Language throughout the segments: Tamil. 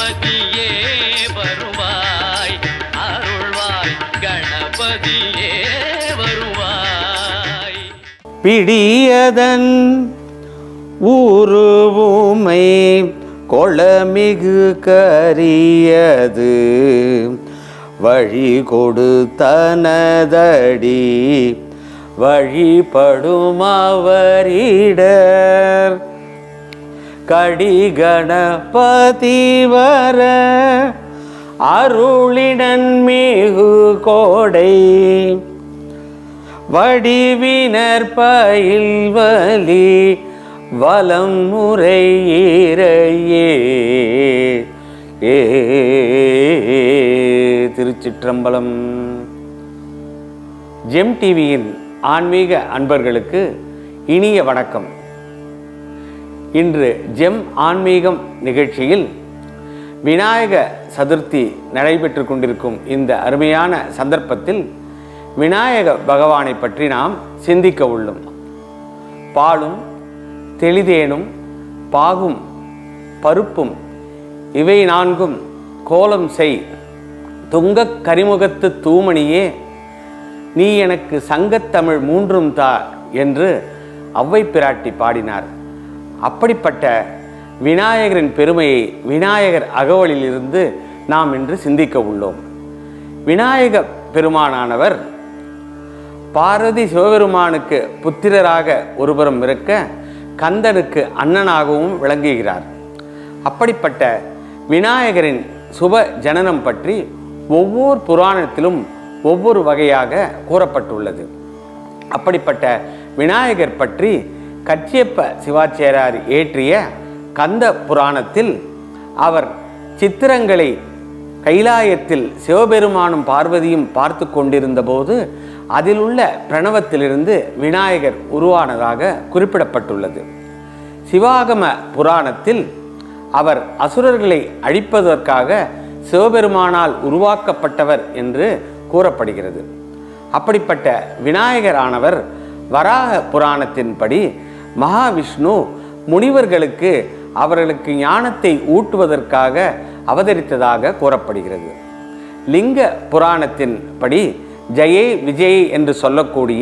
கணபதியே வருவாய் அருள்வாய் கணபதியே வருவாய். பிடியதன் ஊருவுமை கொளமிகு கரியது வழி கொடுத்தனதடி வழிபடும் அவரிடர் கடி கணபதி வர அருளிடன் மிகு கோடை வடிவினர் பயில்வலி வலம் முறையிறையே. திருச்சிற்றம்பலம். ஜெம் டிவியின் ஆன்மீக அன்பர்களுக்கு இனிய வணக்கம். இன்று ஜெம் ஆன்மீகம் நிகழ்ச்சியில் விநாயக சதுர்த்தி நடைபெற்று கொண்டிருக்கும் இந்த அருமையான சந்தர்ப்பத்தில் விநாயக பகவானை பற்றி நாம் சிந்திக்க உள்ளோம். பாலும் தெளிதேனும் பாகும் பருப்பும் இவை நான்கும் கோலம் செய் துங்கக் கரிமுகத்து தூமணியே நீ எனக்கு சங்கத்தமிழ் மூன்றும் தா என்று ஔவை பிராட்டி பாடினார். அப்படிப்பட்ட விநாயகரின் பெருமையை விநாயகர் அகவலிலிருந்து நாம் இன்று சிந்திக்க உள்ளோம். விநாயக பெருமானானவர் பார்வதி சிவபெருமானுக்கு புத்திரராக ஒருபுறம் இருக்க கந்தனுக்கு அண்ணனாகவும் விளங்குகிறார். அப்படிப்பட்ட விநாயகரின் சுப ஜனனம் பற்றி ஒவ்வொரு புராணத்திலும் ஒவ்வொரு வகையாக கூறப்பட்டுள்ளது. அப்படிப்பட்ட விநாயகர் பற்றி கச்சியப்ப சிவாச்சாரியார் இயற்றிய கந்த புராணத்தில் அவர் சித்திரங்களை கைலாயத்தில் சிவபெருமானும் பார்வதியும் பார்த்து கொண்டிருந்த போது அதில் உள்ள பிரணவத்திலிருந்து விநாயகர் உருவானதாக குறிப்பிடப்பட்டுள்ளது. சிவாகம புராணத்தில் அவர் அசுரர்களை அழிப்பதற்காக சிவபெருமானால் உருவாக்கப்பட்டவர் என்று கூறப்படுகிறது. அப்படிப்பட்ட விநாயகரானவர் வராக புராணத்தின்படி மகாவிஷ்ணு முனிவர்களுக்கு அவர்களுக்கு ஞானத்தை ஊட்டுவதற்காக அவதரித்ததாக கூறப்படுகிறது. லிங்க புராணத்தின் படி ஜெயை விஜய் என்று சொல்லக்கூடிய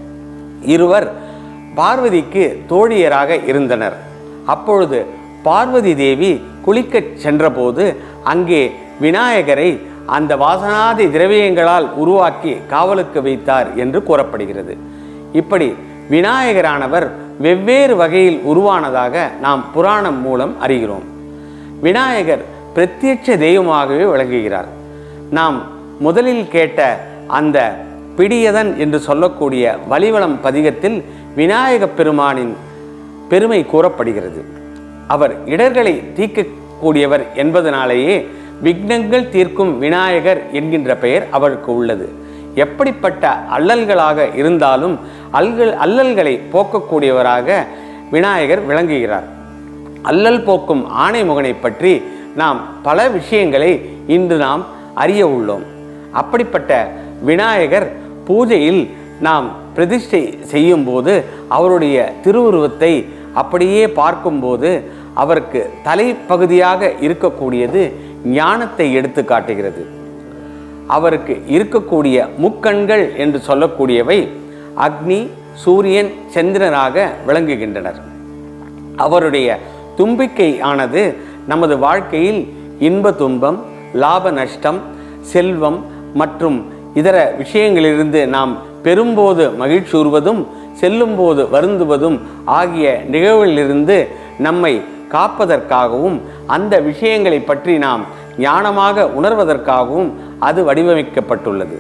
இருவர் பார்வதிக்கு தோழியராக இருந்தனர். அப்பொழுது பார்வதி தேவி குளிக்கச் சென்றபோது அங்கே விநாயகரை அந்த வாசனாதி திரவியங்களால் உருவாக்கி காவலுக்கு வைத்தார் என்று கூறப்படுகிறது. இப்படி விநாயகரானவர் வெவ்வேறு வகையில் உருவானதாக நாம் புராணம் மூலம் அறிகிறோம். விநாயகர் பிரத்யட்ச தெய்வமாகவே விளங்குகிறார். நாம் முதலில் கேட்ட அந்த பிடியதன் என்று சொல்லக்கூடிய வலிவலம் பதிகத்தில் விநாயக பெருமானின் பெருமை கூறப்படுகிறது. அவர் இடர்களை தீர்க்கக்கூடியவர் என்பதனாலேயே விக்னங்கள் தீர்க்கும் விநாயகர் என்கின்ற பெயர் அவருக்கு உள்ளது. எப்படிப்பட்ட அல்லல்களாக இருந்தாலும் அல்லல்களை போக்கக்கூடியவராக விநாயகர் விளங்குகிறார். அல்லல் போக்கும் ஆணைமுகனை பற்றி நாம் பல விஷயங்களை இன்று நாம் அறிய உள்ளோம். அப்படிப்பட்ட விநாயகர் பூஜையில் நாம் பிரதிஷ்டை செய்யும் போது அவருடைய திருவுருவத்தை அப்படியே பார்க்கும்போது அவருக்கு தலைப்பகுதியாக இருக்கக்கூடியது ஞானத்தை எடுத்து காட்டுகிறது. அவருக்கு இருக்கக்கூடிய முக்கண்கள் என்று சொல்லக்கூடியவை அக்னி, சூரியன், சந்திரனாக விளங்குகின்றனர். அவருடைய தும்பிக்கை ஆனது நமது வாழ்க்கையில் இன்ப துன்பம், லாப நஷ்டம், செல்வம் மற்றும் இதர விஷயங்களிலிருந்து நாம் பெறும்போது மகிழ்ச்சியுறுவதும் செல்லும்போது வருந்துவதும் ஆகிய நிகழ்வுகளிலிருந்து நம்மை காப்பதற்காகவும் அந்த விஷயங்களை பற்றி நாம் ஞானமாக உணர்வதற்காகவும் அது வடிவமைக்கப்பட்டுள்ளது.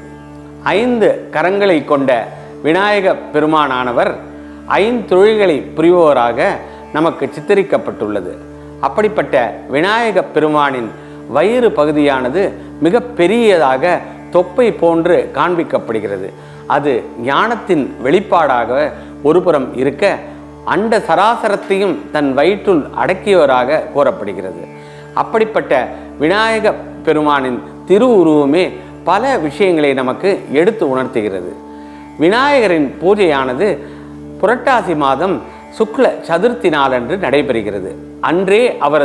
5 கரங்களை கொண்ட விநாயக பெருமானானவர் 5 தொழில்களை புரிபவராக நமக்கு சித்தரிக்கப்பட்டுள்ளது. அப்படிப்பட்ட விநாயக பெருமானின் வயிறு பகுதியானது மிக பெரியதாக தொப்பை போன்று காண்பிக்கப்படுகிறது. அது ஞானத்தின் வெளிப்பாடாக ஒருபுறம் இருக்க அண்ட சராசரத்தையும் தன் வயிற்றுள் அடக்கியவராக கூறப்படுகிறது. அப்படிப்பட்ட விநாயக பெருமானின் திருவுருவமே பல விஷயங்களை நமக்கு எடுத்து உணர்த்துகிறது. விநாயகரின் பூஜையானது புரட்டாசி மாதம் சுக்ல சதுர்த்தி நாளன்று நடைபெறுகிறது. அன்றே அவரது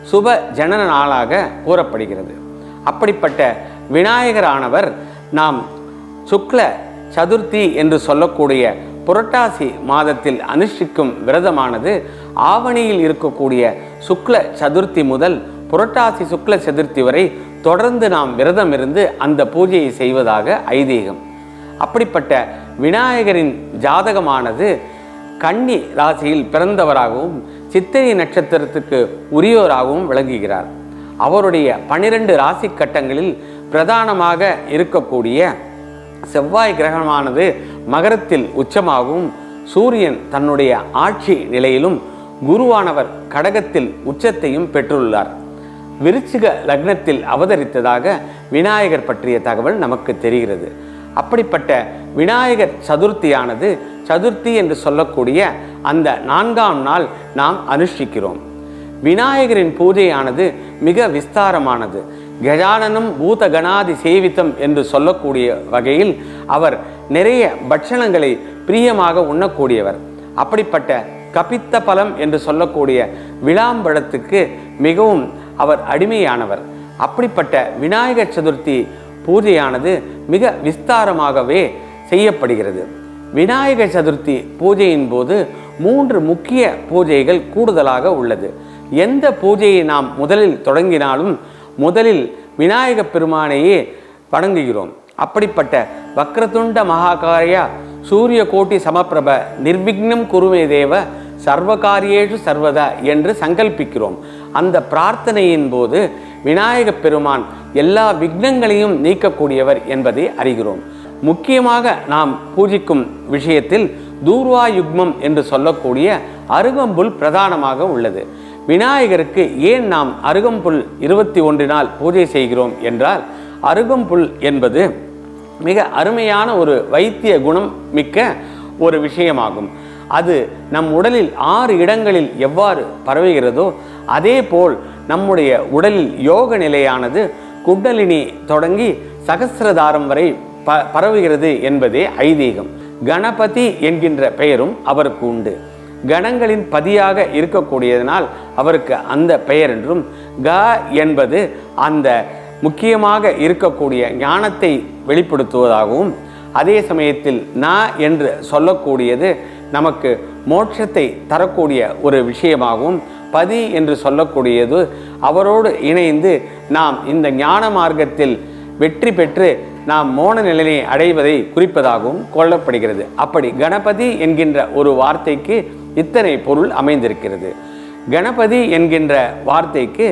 சுப ஜனன நாளாக கூறப்படுகிறது. அப்படிப்பட்ட விநாயகரானவர் நாம் சுக்ல சதுர்த்தி என்று சொல்லக்கூடிய புரட்டாசி மாதத்தில் அனுஷ்டிக்கும் விரதமானது ஆவணியில் இருக்கக்கூடிய சுக்ல சதுர்த்தி முதல் புரட்டாசி சுக்ல சதுர்த்தி வரை தொடர்ந்து நாம் விரதம் இருந்து அந்த பூஜையை செய்வதாக ஐதீகம். அப்படிப்பட்ட விநாயகரின் ஜாதகமானது கன்னி ராசியில் பிறந்தவராகவும் சித்திரை நட்சத்திரத்துக்கு உரியோராகவும் விளங்குகிறார். அவருடைய 12 ராசி கட்டங்களில் பிரதானமாக இருக்கக்கூடிய செவ்வாய் கிரகமானது மகரத்தில் உச்சமாகவும், சூரியன் தன்னுடைய ஆட்சி நிலையிலும், குருவானவர் கடகத்தில் உச்சத்தையும் பெற்றுள்ளார். விருச்சிக லக்னத்தில் அவதரித்ததாக விநாயகர் பற்றிய தகவல் நமக்கு தெரிகிறது. அப்படிப்பட்ட விநாயகர் சதுர்த்தியானது சதுர்த்தி என்று சொல்லக்கூடிய அந்த 4ஆம் நாள் நாம் அனுஷ்டிக்கிறோம். விநாயகரின் பூஜையானது மிக விஸ்தாரமானது. கஜானனம் பூத கணாதி சேவித்தம் என்று சொல்லக்கூடிய வகையில் அவர் நிறைய பட்சணங்களை பிரியமாக உண்ணக்கூடியவர். அப்படிப்பட்ட கபித்த பலம் என்று சொல்லக்கூடிய விளாம்பழத்துக்கு மிகவும் அவர் அடிமையானவர். அப்படிப்பட்ட விநாயகர் சதுர்த்தி பூஜையானது மிக விஸ்தாரமாகவே செய்யப்படுகிறது. விநாயகர் சதுர்த்தி பூஜையின் போது 3 முக்கிய பூஜைகள் கூடுதலாக உள்ளது. எந்த பூஜையை நாம் முதலில் தொடங்கினாலும் முதலில் விநாயக பெருமானையே வணங்குகிறோம். அப்படிப்பட்ட வக்ரதுண்ட மகாகாரியா சூரிய கோட்டி சமப்பிரப நிர்விக்னம் குருவே தேவ சர்வகாரியேஷு சர்வதா என்று சங்கல்பிக்கிறோம். அந்த பிரார்த்தனையின் போது விநாயக பெருமான் எல்லா விக்னங்களையும் நீக்கக்கூடியவர் என்பதை அறிகிறோம். முக்கியமாக நாம் பூஜிக்கும் விஷயத்தில் தூர்வா யுக்மம் என்று சொல்லக்கூடிய அருகம்புல் பிரதானமாக உள்ளது. விநாயகருக்கு ஏன் நாம் அருகம்புல் 21 நாள் பூஜை செய்கிறோம் என்றால், அருகம்புல் என்பது மிக அருமையான ஒரு வைத்திய குணம் மிக்க ஒரு விஷயமாகும். அது நம் உடலில் 6 இடங்களில் எவ்வாறு பரவுகிறதோ அதே போல் நம்முடைய உடலில் யோக நிலையானது குண்டலினி தொடங்கி சகசிரதாரம் வரை பரவுகிறது என்பதே ஐதீகம். கணபதி என்கின்ற பெயரும் அவருக்கு உண்டு. கணங்களின் பதியாக இருக்கக்கூடியதனால் அவருக்கு அந்த பெயர் என்றும், க என்பது அந்த முக்கியமாக இருக்கக்கூடிய ஞானத்தை வெளிப்படுத்துவதாகவும், அதே சமயத்தில் ந என்று சொல்லக்கூடியது நமக்கு மோட்சத்தை தரக்கூடிய ஒரு விஷயமாகவும், பதி என்று சொல்லக்கூடியது அவரோடு இணைந்து நாம் இந்த ஞான மார்க்கத்தில் வெற்றி பெற்று நாம் மோன நிலையை அடைவதை குறிப்பதாகவும் கொள்ளப்படுகிறது. அப்படி கணபதி என்கின்ற ஒரு வார்த்தைக்கு இத்தனை பொருள் அமைந்திருக்கிறது. கணபதி என்கின்ற வார்த்தைக்கு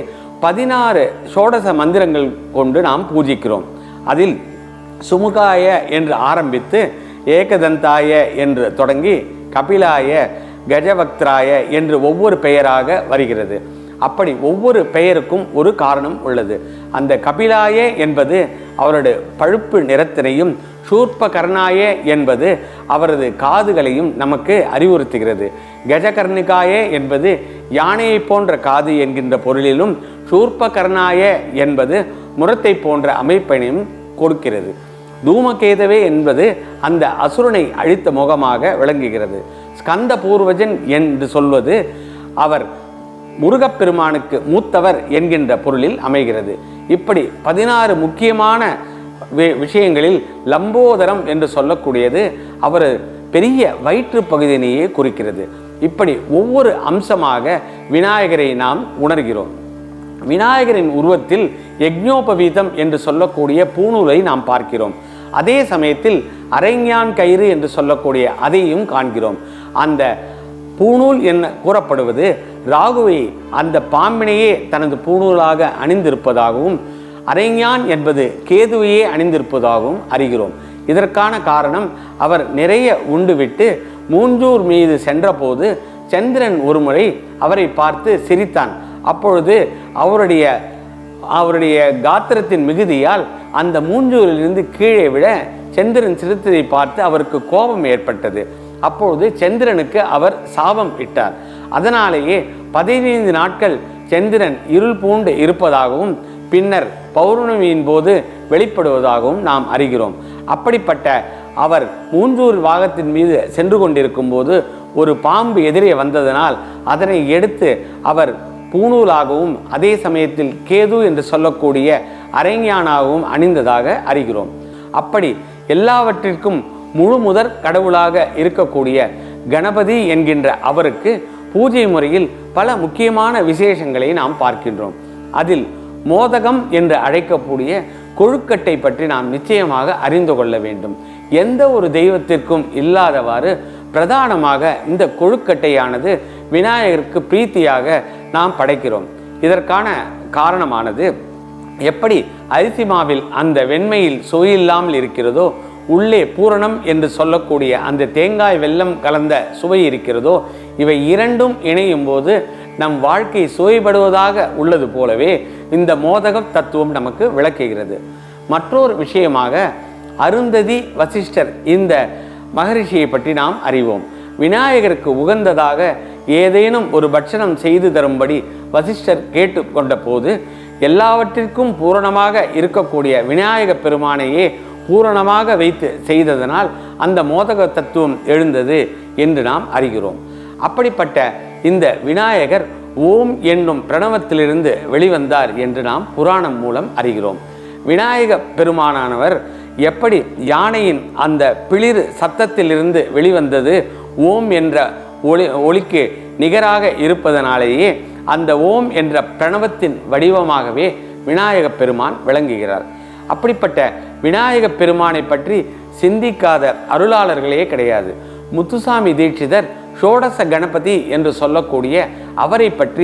16 ஷோடச மந்திரங்கள் கொண்டு நாம் பூஜிக்கிறோம். அதில் சுமுகாய என்று ஆரம்பித்து ஏகதந்தாய என்று தொடங்கி கபிலாய கஜவக்திராய என்று ஒவ்வொரு பெயராக வருகிறது. அப்படி ஒவ்வொரு பெயருக்கும் ஒரு காரணம் உள்ளது. அந்த கபிலாய என்பது அவரது பழுப்பு நிறத்தினையும், சூர்ப கர்ணாய என்பது அவரது காதுகளையும் நமக்கு அறிவுறுத்துகிறது. கஜகர்ணிகாய என்பது யானையை போன்ற காது என்கின்ற பொருளிலும், சூர்ப கர்ணாய என்பது முரத்தை போன்ற அமைப்பினையும் கொடுக்கிறது. தூமகேதவே என்பது அந்த அசுரனை அழித்த முகமாக விளங்குகிறது. ஸ்கந்த பூர்வஜன் என்று சொல்வது அவர் முருகப்பெருமானுக்கு மூத்தவர் என்கின்ற பொருளில் அமைகிறது. இப்படி 16 முக்கியமான விஷயங்களில் லம்போதரம் என்று சொல்லக்கூடியது அவர் பெரிய வயிற்று பகுதியினையே குறிக்கிறது. இப்படி ஒவ்வொரு அம்சமாக விநாயகரை நாம் உணர்கிறோம். விநாயகரின் உருவத்தில் யக்ஞோபவீதம் என்று சொல்லக்கூடிய பூணூலை நாம் பார்க்கிறோம். அதே சமயத்தில் அரைஞான் கயிறு என்று சொல்லக்கூடிய அதையும் காண்கிறோம். அந்த பூணூல் என்ன கூறப்படுவது ராகுவை அந்த பாம்பினையே தனது பூணூலாக அணிந்திருப்பதாகவும், அரைஞான் என்பது கேதுவையே அணிந்திருப்பதாகவும் அறிகிறோம். இதற்கான காரணம் அவர் நிறைய உண்டுவிட்டு மூஞ்சூர் மீது சென்றபோது சந்திரன் ஒருமுறை அவரை பார்த்து சிரித்தான். அப்பொழுது அவருடைய காத்திரத்தின் மிகுதியால் அந்த மூஞ்சூரிலிருந்து கீழே விட சந்திரன் சிரித்ததை பார்த்து அவருக்கு கோபம் ஏற்பட்டது. அப்பொழுது சந்திரனுக்கு அவர் சாபம் இட்டார். அதனாலேயே 15 நாட்கள் சந்திரன் இருள் பூண்டு இருப்பதாகவும் பின்னர் பௌர்ணமியின் போது வெளிப்படுவதாகவும் நாம் அறிகிறோம். அப்படிப்பட்ட அவர் மூஞ்சூர் வாகத்தின் மீது சென்று கொண்டிருக்கும் போது ஒரு பாம்பு எதிரே வந்ததனால் அதனை எடுத்து அவர் பூணூலாகவும் அதே சமயத்தில் கேது என்று சொல்லக்கூடிய அரைஞானாகவும் அணிந்ததாக அறிகிறோம். அப்படி எல்லாவற்றிற்கும் முழு முதற் கடவுளாக இருக்கக்கூடிய கணபதி என்கின்ற அவருக்கு பூஜை முறையில் பல முக்கியமான விசேஷங்களை நாம் பார்க்கின்றோம். அதில் மோதகம் என்று அழைக்கக்கூடிய கொழுக்கட்டை பற்றி நாம் நிச்சயமாக அறிந்து கொள்ள வேண்டும். எந்த ஒரு தெய்வத்திற்கும் இல்லாதவாறு பிரதானமாக இந்த கொழுக்கட்டையானது விநாயகருக்கு பிரீத்தியாக நாம் படைக்கிறோம். இதற்கான காரணமானது, எப்படி அரிசி மாவில் அந்த வெண்மையில் சுவையில்லாமல் இருக்கிறதோ, உள்ளே பூரணம் என்று சொல்லக்கூடிய அந்த தேங்காய் வெல்லம் கலந்த சுவை இருக்கிறதோ, இவை இரண்டும் இணையும் போது நம் வாழ்க்கை சுவைப்படுவதாக உள்ளது போலவே இந்த மோதகம் தத்துவம் நமக்கு விளக்குகிறது. மற்றொரு விஷயமாக அருந்ததி வசிஷ்டர் இந்த மகரிஷியை பற்றி நாம் அறிவோம். விநாயகருக்கு உகந்ததாக ஏதேனும் ஒரு பட்சணம் செய்து தரும்படி வசிஷ்டர் கேட்டு கொண்ட போது, எல்லாவற்றிற்கும் பூரணமாக இருக்கக்கூடிய விநாயக பெருமானையே பூரணமாக வைத்து செய்ததனால் அந்த மோதக தத்துவம் எழுந்தது என்று நாம் அறிகிறோம். அப்படிப்பட்ட இந்த விநாயகர் ஓம் என்னும் பிரணவத்திலிருந்து வெளிவந்தார் என்று நாம் புராணம் மூலம் அறிகிறோம். விநாயக பெருமானானவர் எப்படி யானையின் அந்த பிளிர் சத்தத்திலிருந்து வெளிவந்தது ஓம் என்ற ஒளிக்கு நிகராக இருப்பதனாலேயே அந்த ஓம் என்ற பிரணவத்தின் வடிவமாகவே விநாயக பெருமான் விளங்குகிறார். அப்படிப்பட்ட விநாயக பெருமானை பற்றி சிந்திக்காத அருளாளர்களே கிடையாது. முத்துசாமி தீட்சிதர் ஷோடச கணபதி என்று சொல்லக்கூடிய அவரை பற்றி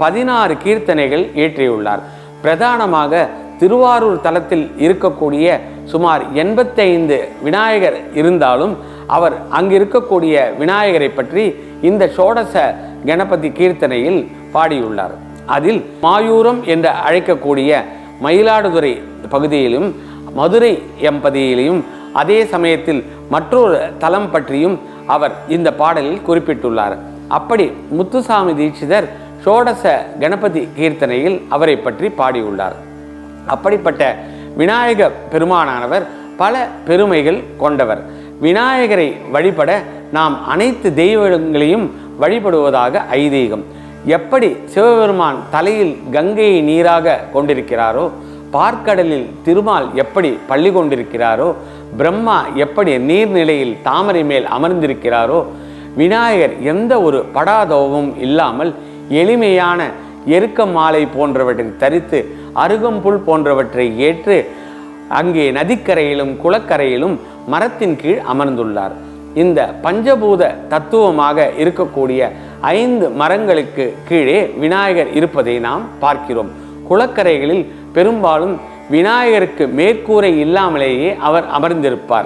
16 கீர்த்தனைகள் இயற்றியுள்ளார். பிரதானமாக திருவாரூர் தலத்தில் இருக்கக்கூடிய சுமார் 85 விநாயகர் இருந்தாலும் அவர் அங்கு இருக்கக்கூடிய விநாயகரை பற்றி இந்த ஷோடச கணபதி கீர்த்தனையில் பாடியுள்ளார். அதில் மாயூரம் என்று அழைக்கக்கூடிய மயிலாடுதுறை பகுதியிலும் மதுரை எம்பதியிலும் அதே சமயத்தில் மற்றொரு தலம் பற்றியும் அவர் இந்த பாடலில் குறிப்பிட்டுள்ளார். அப்படி முத்துசாமி தீட்சிதர் ஷோடச கணபதி கீர்த்தனையில் அவரை பற்றி பாடியுள்ளார். அப்படிப்பட்ட விநாயக பெருமானானவர் பல பெருமைகள் கொண்டவர். விநாயகரை வழிபட நாம் அனைத்து தெய்வங்களையும் வழிபடுவதாக ஐதீகம். எப்படி சிவபெருமான் தலையில் கங்கையை நீராக கொண்டிருக்கிறாரோ, பார்க்கடலில் திருமால் எப்படி பள்ளி கொண்டிருக்கிறாரோ, பிரம்மா எப்படி நீர்நிலையில் தாமரை மேல் அமர்ந்திருக்கிறாரோ, விநாயகர் எந்த ஒரு படாதோவும் இல்லாமல் எளிமையான எருக்க மாலை போன்றவற்றை தரித்து அருகம்புல் போன்றவற்றை ஏற்று அங்கே நதிக்கரையிலும் குளக்கரையிலும் மரத்தின் கீழ் அமர்ந்துள்ளார். இந்த பஞ்சபூத தத்துவமாக இருக்கக்கூடிய 5 மரங்களுக்கு கீழே விநாயகர் இருப்பதை நாம் பார்க்கிறோம். குளக்கரைகளில் பெரும்பாலும் விநாயகருக்கு மேற்கூரை இல்லாமலேயே அவர் அமர்ந்திருப்பார்.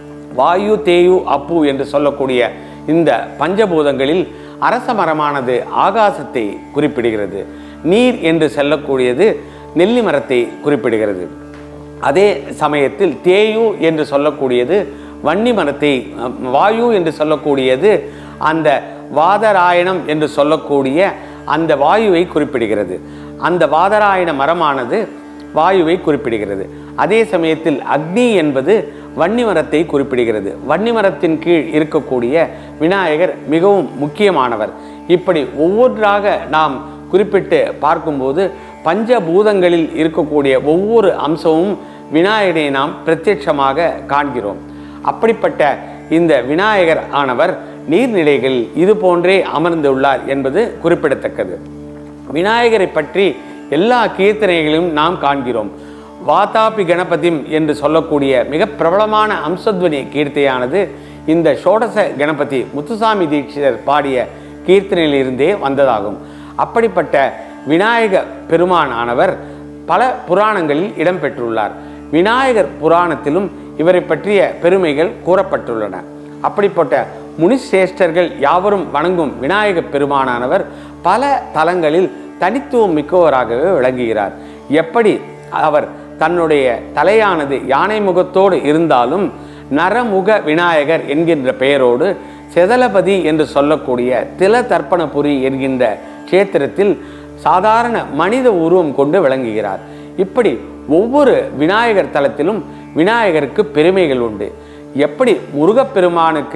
வாயு தேயு அப்பு என்று சொல்லக்கூடிய இந்த பஞ்சபூதங்களில் அரச மரமானது ஆகாசத்தை குறிப்பிடுகிறது. நீர் என்று சொல்லக்கூடியது நெல்லி மரத்தை குறிப்பிடுகிறது. அதே சமயத்தில் தேயு என்று சொல்லக்கூடியது வன்னி மரத்தை, வாயு என்று சொல்லக்கூடியது அந்த வாதராயணம் என்று சொல்லக்கூடிய அந்த வாயுவை குறிப்பிடுகிறது. அந்த வாதராயண மரமானது வாயுவை குறிப்பிடுகிறது. அதே சமயத்தில் அக்னி என்பது வன்னி மரத்தை குறிப்பிடுகிறது. வன்னி மரத்தின் கீழ் இருக்கக்கூடிய விநாயகர் மிகவும் முக்கியமானவர். இப்படி ஒவ்வொன்றாக நாம் குறிப்பிட்டு பார்க்கும்போது பஞ்சபூதங்களில் இருக்கக்கூடிய ஒவ்வொரு அம்சமும் விநாயகரை நாம் பிரத்யட்சமாக காண்கிறோம். அப்படிப்பட்ட இந்த விநாயகர் ஆனவர் நீர்நிலைகள் இது போன்றே அமர்ந்துள்ளார் என்பது குறிப்பிடத்தக்கது. விநாயகரை பற்றி எல்லா கீர்த்தனைகளிலும் நாம் காண்கிறோம். வாதாபி கணபதிம் என்று சொல்லக்கூடிய மிக பிரபலமான அம்சத்வனி கீர்த்தையானது இந்த ஷோடச கணபதி முத்துசாமி தீட்சிதர் பாடிய கீர்த்தனையிலிருந்தே வந்ததாகும். அப்படிப்பட்ட விநாயக பெருமான் ஆனவர் பல புராணங்களில் இடம்பெற்றுள்ளார். விநாயகர் புராணத்திலும் இவரை பற்றிய பெருமைகள் கூறப்பட்டுள்ளன. அப்படிப்பட்ட முனிசிரேஷ்டர்கள் யாவரும் வணங்கும் விநாயக பெருமானானவர் பல தலங்களில் தனித்துவம் மிக்கவராகவே விளங்குகிறார். எப்படி அவர் தன்னுடைய தலையானது யானை முகத்தோடு இருந்தாலும் நரமுக விநாயகர் என்கின்ற பெயரோடு செதலபதி என்று சொல்லக்கூடிய தில தர்ப்பணபுரி என்கின்ற கஷேத்திரத்தில் சாதாரண மனித உருவம் கொண்டு விளங்குகிறார். இப்படி ஒவ்வொரு விநாயகர் தலத்திலும் விநாயகருக்கு பெருமைகள் உண்டு. எப்படி முருகப்பெருமானுக்கு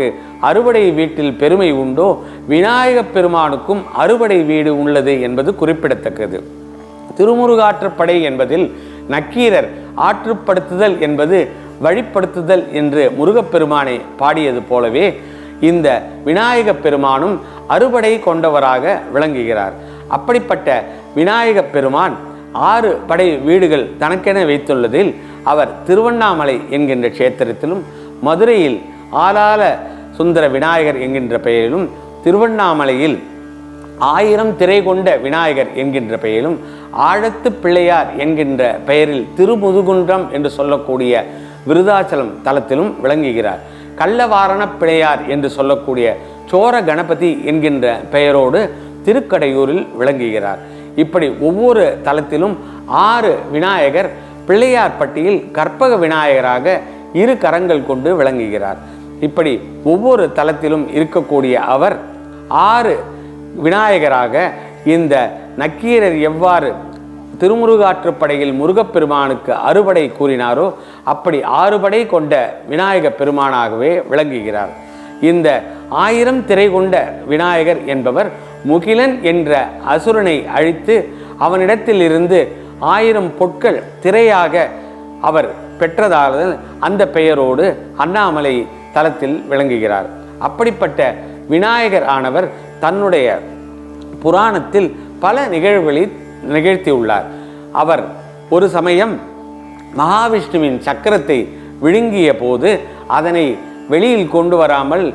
அறுபடை வீட்டில் பெருமை உண்டோ, விநாயகப் பெருமானுக்கும் அறுபடை வீடு உள்ளது என்பது குறிப்பிடத்தக்கது. திருமுருகாற்றுப்படை என்பதில் நக்கீரர் ஆற்றுப்படுத்துதல் என்பது வழிப்படுத்துதல் என்று முருகப்பெருமானை பாடியது போலவே இந்த விநாயகப் பெருமானும் அறுபடை கொண்டவராக விளங்குகிறார். அப்படிப்பட்ட விநாயகப் பெருமான் 6 படை வீடுகள் தனக்கென வைத்துள்ளதில் அவர் திருவண்ணாமலை என்கின்ற க்ஷேத்திரத்திலும், மதுரையில் ஆலால சுந்தர விநாயகர் என்கின்ற பெயரிலும், திருவண்ணாமலையில் 1000 திரை கொண்ட விநாயகர் என்கின்ற பெயரிலும், ஆழத்து பிள்ளையார் என்கின்ற பெயரில் திருமுதுகுன்றம் என்று சொல்லக்கூடிய விருதாச்சலம் தலத்திலும் விளங்குகிறார். கள்ளவாரண பிள்ளையார் என்று சொல்லக்கூடிய சோர கணபதி என்கின்ற பெயரோடு திருக்கடையூரில் விளங்குகிறார். இப்படி ஒவ்வொரு தலத்திலும் 6 விநாயகர் பிள்ளையார் பட்டியில் கற்பக விநாயகராக 2 கரங்கள் கொண்டு விளங்குகிறார். இப்படி ஒவ்வொரு தலத்திலும் இருக்கக்கூடிய அவர் 6 விநாயகராக இந்த நக்கீரர் எவ்வாறு திருமுருகாற்றுப்படையில் முருகப்பெருமானுக்கு அறுபடை கூறினாரோ அப்படி 6 படை கொண்ட விநாயக பெருமானாகவே விளங்குகிறார். இந்த 1000 திரை கொண்ட விநாயகர் என்பவர் முகிலன் என்ற அசுரனை அழித்து அவனிடத்தில் இருந்து 1000 பொற்கள் திரையாக அவர் பெற்றதால் அந்த பெயரோடு அண்ணாமலை தலத்தில் விளங்குகிறார். அப்படிப்பட்ட விநாயகர் ஆனவர் தன்னுடைய புராணத்தில் பல நிகழ்வுகளை நிகழ்த்தியுள்ளார். அவர் ஒரு சமயம் மகாவிஷ்ணுவின் சக்கரத்தை விழுங்கிய போது அதனை வெளியில் கொண்டு வராமல்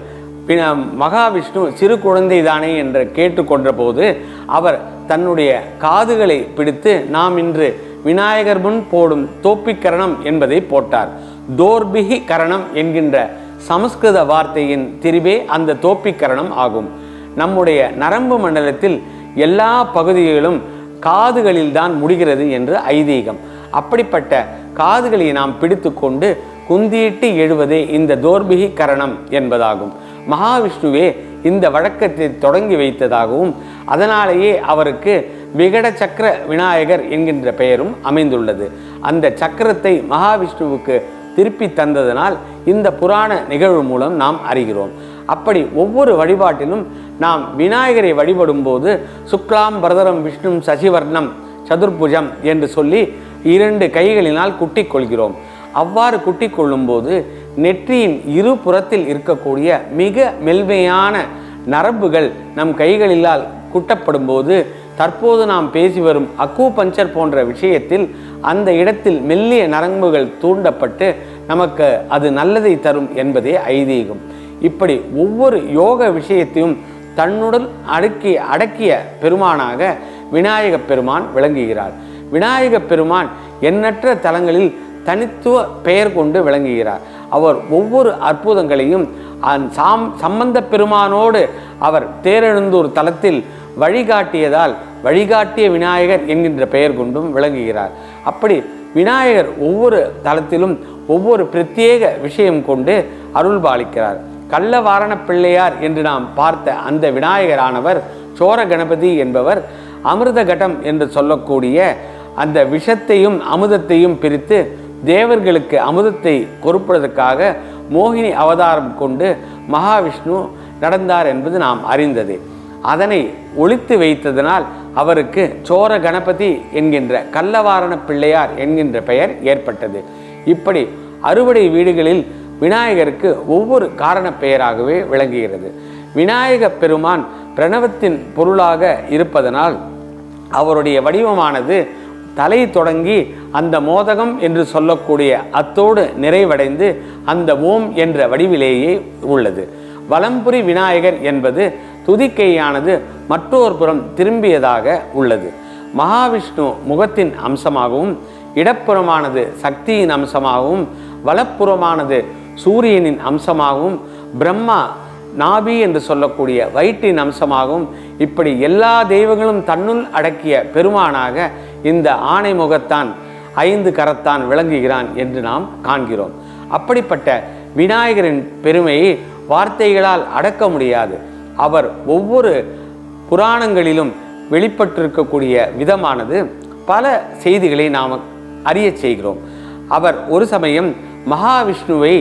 மகாவிஷ்ணு சிறு குழந்தை தானே என்று கேட்டுக்கொண்ட போது அவர் தன்னுடைய காதுகளை பிடித்து நாம் இன்று விநாயகர் முன் போடும் தோப்பிக்கரணம் என்பதை போட்டார். தோர்பிகி கரணம் என்கின்ற சமஸ்கிருத வார்த்தையின் திரிவே அந்த தோப்பிக்கரணம் ஆகும். நம்முடைய நரம்பு மண்டலத்தில் எல்லா பகுதிகளிலும் காதுகளில் தான் முடிகிறது என்று ஐதீகம். அப்படிப்பட்ட காதுகளை நாம் பிடித்து கொண்டு குந்தியிட்டு எழுவதே இந்த தோர்பிகி கரணம் என்பதாகும். மகாவிஷ்ணுவே இந்த வழக்கத்தை தொடங்கி வைத்ததாகவும் அதனாலேயே அவருக்கு விகட சக்கர விநாயகர் என்கின்ற பெயரும் அமைந்துள்ளது. அந்த சக்கரத்தை மகாவிஷ்ணுவுக்கு திருப்பி தந்ததனால் இந்த புராண நிகழ்வு மூலம் நாம் அறிகிறோம். அப்படி ஒவ்வொரு வழிபாட்டிலும் நாம் விநாயகரை வழிபடும் போது சுக்லாம் பரதரம் விஷ்ணு சசிவர்ணம் சதுர்புஜம் என்று சொல்லி 2 கைகளினால் குட்டிக் கொள்கிறோம். அவ்வாறு குட்டிக் கொள்ளும் போது நெற்றியின் இரு புறத்தில் இருக்கக்கூடிய மிக மெல்மையான நரம்புகள் நம் கைகளிலால் குட்டப்படும் போது தற்போது நாம் பேசி வரும் அக்கூபஞ்சர் போன்ற விஷயத்தில் அந்த இடத்தில் மெல்லிய நரம்புகள் தூண்டப்பட்டு நமக்கு அது நல்லதை தரும் என்பதே ஐதீகம். இப்படி ஒவ்வொரு யோக விஷயத்தையும் தன்னுடன் அடக்கிய பெருமானாக விநாயகப் பெருமான் விளங்குகிறார். விநாயகப் பெருமான் எண்ணற்ற தலங்களில் தனித்துவ பெயர் கொண்டு விளங்குகிறார். அவர் ஒவ்வொரு அற்புதங்களையும் சம்பந்த பெருமானோடு அவர் தேரெழுந்தூர் தலத்தில் வழிகாட்டியதால் வழிகாட்டிய விநாயகர் என்கின்ற பெயர் கொண்டும் விளங்குகிறார். அப்படி விநாயகர் ஒவ்வொரு தலத்திலும் ஒவ்வொரு பிரத்யேக விஷயம் கொண்டு அருள்பாலிக்கிறார். கள்ளவாரண பிள்ளையார் என்று நாம் பார்த்த அந்த விநாயகரானவர் சோர கணபதி என்பவர் அமிர்த கடம் என்று சொல்லக்கூடிய அந்த விஷத்தையும் அமுதத்தையும் பிரித்து தேவர்களுக்கு அமுதத்தை கொடுப்பதற்காக மோகினி அவதாரம் கொண்டு மகாவிஷ்ணு நடந்தார் என்பது நாம் அறிந்தது. அதனை ஒழித்து வைத்ததனால் அவருக்கு சோர கணபதி என்கின்ற கள்ளவாரண பிள்ளையார் என்கின்ற பெயர் ஏற்பட்டது. இப்படி அறுபடை வீடுகளில் விநாயகருக்கு ஒவ்வொரு காரண பெயராகவே விளங்குகிறது. விநாயக பெருமான் பிரணவத்தின் பொருளாக இருப்பதனால் அவருடைய வடிவமானது தலை தொடங்கி அந்த மோதகம் என்று சொல்லக்கூடிய அத்தோடு நிறைவடைந்து அந்த ஓம் என்ற வடிவிலேயே உள்ளது. வலம்புரி விநாயகர் என்பது துதிக்கையானது மற்றொரு புறம் திரும்பியதாக உள்ளது. மகாவிஷ்ணு முகத்தின் அம்சமாகவும் இடப்புறமானது சக்தியின் அம்சமாகவும் வலப்புறமானது சூரியனின் அம்சமாகவும் பிரம்மா நாபி என்று சொல்லக்கூடிய வயிற்றின் அம்சமாகவும் இப்படி எல்லா தெய்வங்களும் தன்னுள் அடக்கிய பெருமானாக இந்த ஆணை முகத்தான் 5 கரத்தான் விளங்குகிறான் என்று நாம் காண்கிறோம். அப்படிப்பட்ட விநாயகரின் பெருமையை வார்த்தைகளால் அடக்க முடியாது. அவர் ஒவ்வொரு புராணங்களிலும் வெளிப்பட்டிருக்கக்கூடிய விதமானது பல செய்திகளை நாம் அறிய செய்கிறோம். அவர் ஒரு சமயம் மகாவிஷ்ணுவை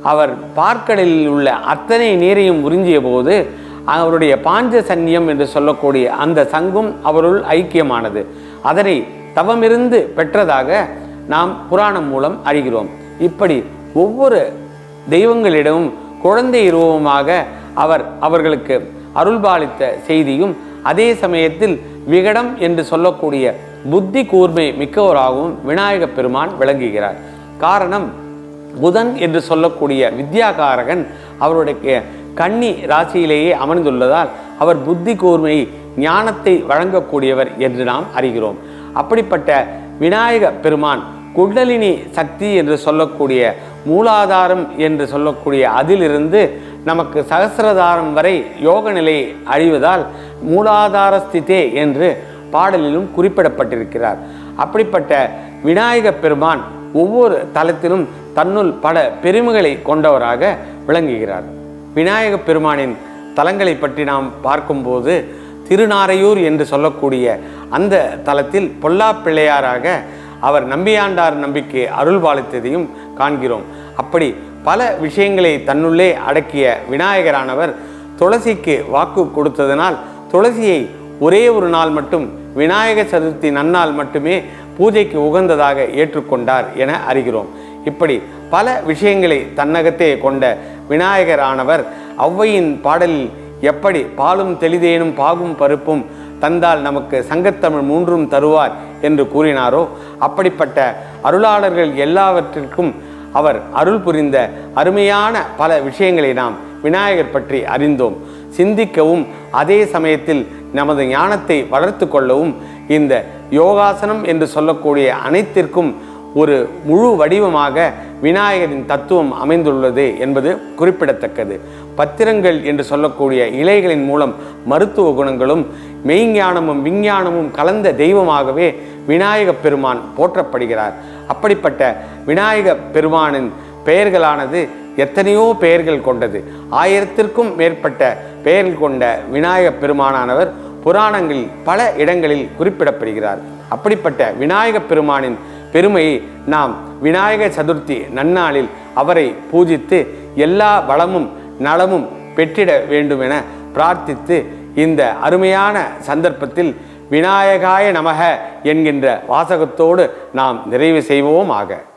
அவர் பார்க்கடலில் உள்ள அத்தனை நீரையும் உறிஞ்சிய போது அவருடைய பாஞ்சசன்யம் என்று சொல்லக்கூடிய அந்த சங்கும் அவருள் ஐக்கியமானது. அதனை தவமிருந்து பெற்றதாக நாம் புராணம் மூலம் அறிகிறோம். இப்படி ஒவ்வொரு தெய்வங்களிடமும் குழந்தை ரூபமாக அவர்களுக்கு அருள்பாலித்த செய்தியும், அதே சமயத்தில் விகடம் என்று சொல்லக்கூடிய புத்தி கூர்மை மிக்கவராகவும் விநாயக பெருமான் விளங்குகிறார். காரணம், புதன் என்று சொல்லக்கூடிய வித்யாகாரகன் அவருடைய கன்னி ராசியிலேயே அமர்ந்துள்ளதால் அவர் புத்தி கூர்மை ஞானத்தை வழங்கக்கூடியவர் என்று நாம் அறிகிறோம். அப்படிப்பட்ட விநாயக பெருமான் குண்டலினி சக்தி என்று சொல்லக்கூடிய மூலாதாரம் என்று சொல்லக்கூடிய அதிலிருந்து நமக்கு சகசிரதாரம் வரை யோக நிலை அழிவதால் மூலாதார ஸ்திதே என்று பாடலிலும் குறிப்பிடப்பட்டிருக்கிறார். அப்படிப்பட்ட விநாயக பெருமான் ஒவ்வொரு தலத்திலும் தன்னுள் பல பெருமைகளை கொண்டவராக விளங்குகிறார். விநாயக பெருமானின் தலங்களை பற்றி நாம் பார்க்கும்போது திருநாரையூர் என்று சொல்லக்கூடிய அந்த தலத்தில் பொல்லா பிள்ளையாராக அவர் நம்பியாண்டார் நம்பிக்கை அருள் பாலித்ததையும் காண்கிறோம். அப்படி பல விஷயங்களை தன்னுள்ளே அடக்கிய விநாயகரானவர் துளசிக்கு வாக்கு கொடுத்ததனால் துளசியை ஒரே ஒரு நாள் மட்டும் விநாயக சதுர்த்தி நன்னாள் மட்டுமே பூஜைக்கு உகந்ததாக ஏற்றுக்கொண்டார் என அறிகிறோம். இப்படி பல விஷயங்களை தன்னகத்தே கொண்ட விநாயகரானவர் ஔவையின் பாடலில் எப்படி பாலும் தெளிதேனும் பாகும் பருப்பும் தந்தால் நமக்கு சங்கத்தமிழ் மூன்றும் தருவார் என்று கூறினாரோ, அப்படிப்பட்ட அருளாளர்கள் எல்லாவற்றிற்கும் அவர் அருள் புரிந்த அருமையான பல விஷயங்களை நாம் விநாயகர் பற்றி அறிந்தோம். சிந்திக்கவும் அதே சமயத்தில் நமது ஞானத்தை வளர்த்து கொள்ளவும் இந்த யோகாசனம் என்று சொல்லக்கூடிய அனைத்திற்கும் ஒரு முழு வடிவமாக விநாயகரின் தத்துவம் அமைந்துள்ளது என்பது குறிப்பிடத்தக்கது. பத்திரங்கள் என்று சொல்லக்கூடிய இலைகளின் மூலம் மருத்துவ குணங்களும் மெய்ஞானமும் விஞ்ஞானமும் கலந்த தெய்வமாகவே விநாயக பெருமான் போற்றப்படுகிறார். அப்படிப்பட்ட விநாயக பெருமானின் பெயர்களானது எத்தனையோ பெயர்கள் கொண்டது. 1000ற்கும் மேற்பட்ட பெயர்கள் கொண்ட விநாயக பெருமானானவர் புராணங்களில் பல இடங்களில் குறிப்பிடப்படுகிறார். அப்படிப்பட்ட விநாயக பெருமானின் பெருமையை நாம் விநாயக சதுர்த்தி நன்னாளில் அவரை பூஜித்து எல்லா வளமும் நலமும் பெற்றிட வேண்டும் என பிரார்த்தித்து இந்த அருமையான சந்தர்ப்பத்தில் விநாயகாய நமக என்கின்ற வாசகத்தோடு நாம் நிறைவு செய்வோமாக.